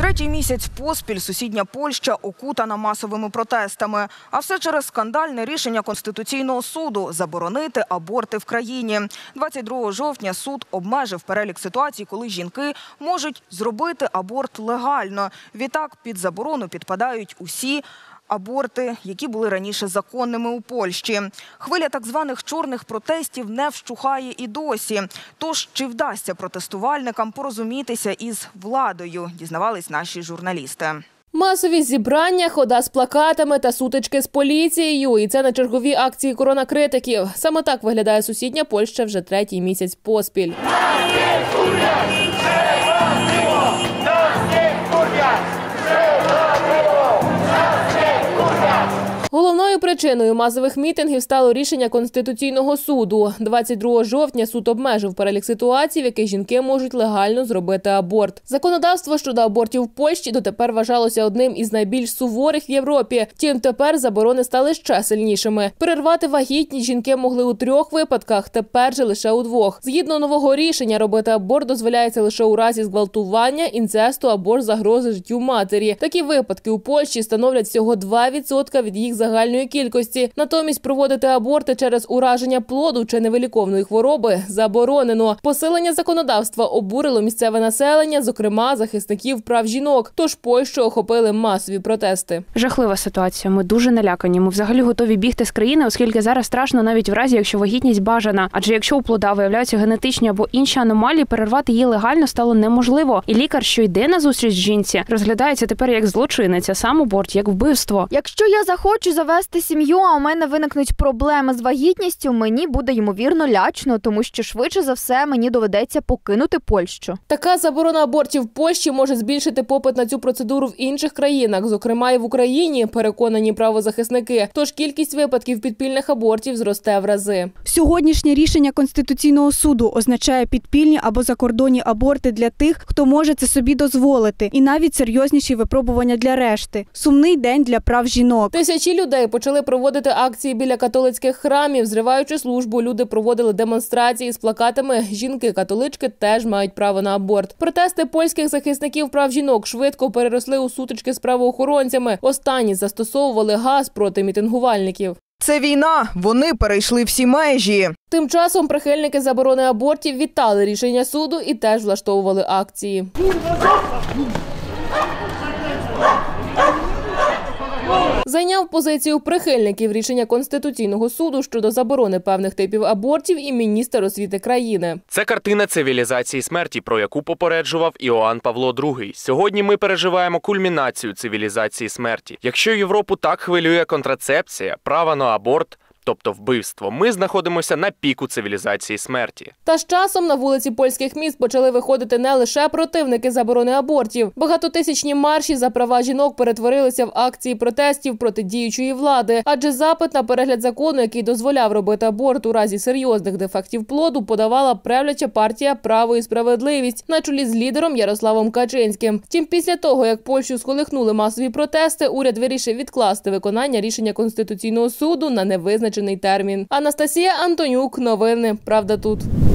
Третій місяць поспіль сусідня Польща окутана масовими протестами. А все через скандальне рішення Конституційного суду – заборонити аборти в країні. 22 жовтня суд обмежив перелік ситуацій, коли жінки можуть зробити аборт легально. Відтак під заборону підпадають усі аборти, які були раніше законними у Польщі. Хвиля так званих чорних протестів не вщухає і досі. Тож, чи вдасться протестувальникам порозумітися із владою, дізнавались наші журналісти. Масові зібрання, хода з плакатами та сутички з поліцією. І це на чергові акції коронакритиків. Саме так виглядає сусідня Польща вже третій місяць поспіль. Головною причиною масових мітингів стало рішення Конституційного суду. 22 жовтня суд обмежив перелік ситуацій, в яких жінки можуть легально зробити аборт. Законодавство щодо абортів в Польщі дотепер вважалося одним із найбільш суворих в Європі. Втім, тепер заборони стали ще сильнішими. Перервати вагітність жінки могли у 3 випадках, тепер же лише у 2. Згідно нового рішення, робити аборт дозволяється лише у разі зґвалтування, інцесту або загрози життю матері. Такі випадки у Польщі становлять всього 2% від їх загальної кількості. Натомість проводити аборти через ураження плоду чи невиліковної хвороби заборонено. Посилення законодавства обурило місцеве населення, зокрема захисників прав жінок. Тож Польщу охопили масові протести. Жахлива ситуація. Ми дуже налякані. Ми взагалі готові бігти з країни, оскільки зараз страшно навіть в разі, якщо вагітність бажана. Адже якщо у плода виявляються генетичні або інші аномалії, перервати її легально стало неможливо. І лікар, що йде на зустріч жінці, розглядається тепер як злочинець, а сам аборт як вбивство. Якщо я захочу завести сім'ю, а у мене виникнуть проблеми з вагітністю, мені буде, ймовірно, лячно, тому що швидше за все мені доведеться покинути Польщу. Така заборона абортів в Польщі може збільшити попит на цю процедуру в інших країнах, зокрема і в Україні, переконані правозахисники. Тож кількість випадків підпільних абортів зросте в рази. Сьогоднішнє рішення Конституційного суду означає підпільні або закордонні аборти для тих, хто може це собі дозволити, і навіть серйозніші випробування для решти. Сумний день для прав жінок. Тисячі людей почали проводити акції біля католицьких храмів. Зриваючи службу, люди проводили демонстрації з плакатами «Жінки-католички теж мають право на аборт». Протести польських захисників прав жінок швидко переросли у сутички з правоохоронцями. Останні застосовували газ проти мітингувальників. Це війна, вони перейшли всі межі. Тим часом прихильники заборони абортів вітали рішення суду і теж влаштовували акції. Зайняв позицію прихильників рішення Конституційного суду щодо заборони певних типів абортів і міністр освіти країни. Це картина цивілізації смерті, про яку попереджував Іоанн Павло II. Сьогодні ми переживаємо кульмінацію цивілізації смерті. Якщо Європу так хвилює контрацепція, право на аборт, тобто вбивство, ми знаходимося на піку цивілізації смерті. Та з часом на вулиці польських міст почали виходити не лише противники заборони абортів. Багатотисячні марші за права жінок перетворилися в акції протестів проти діючої влади. Адже запит на перегляд закону, який дозволяв робити аборт у разі серйозних дефектів плоду, подавала правляча партія «Право і справедливість» на чолі з лідером Ярославом Качинським. Втім, після того, як Польщу сколихнули масові протести, уряд вирішив відкласти виконання рішення Конституційного суду на невизначений термін. Анастасія Антонюк. Новини. Правда тут.